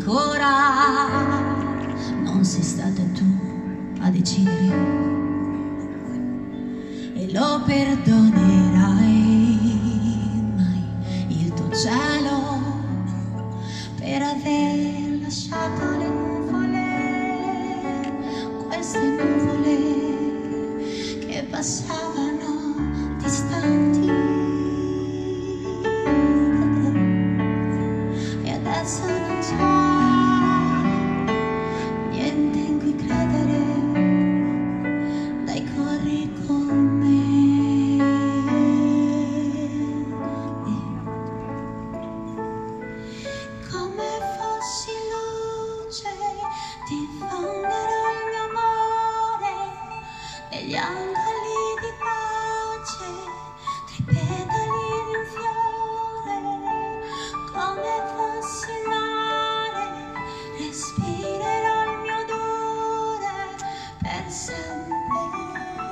ancora non sei stata tu a decidere e lo perdonerai mai il tuo cielo per aver lasciato le nuvole, queste nuvole che passavano distanti e adesso non c'è niente in cui credere, dai corri con me. Come fossi luce diffonderò il mio amore negli angoli di pace, tra i petali di un fiore. Come fossi mare respirerò il mio odore per sempre.